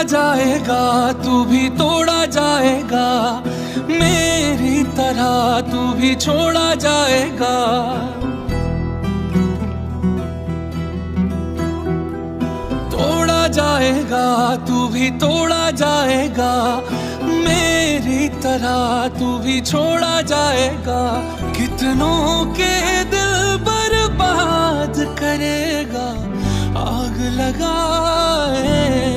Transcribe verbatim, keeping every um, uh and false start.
जाएगा, तू भी तोड़ा जाएगा, मेरी तरह तू भी छोड़ा जाएगा। तोड़ा जाएगा, तू भी तोड़ा जाएगा, मेरी तरह तू भी छोड़ा जाएगा। कितनों के दिल बर्बाद करेगा, आग लगाए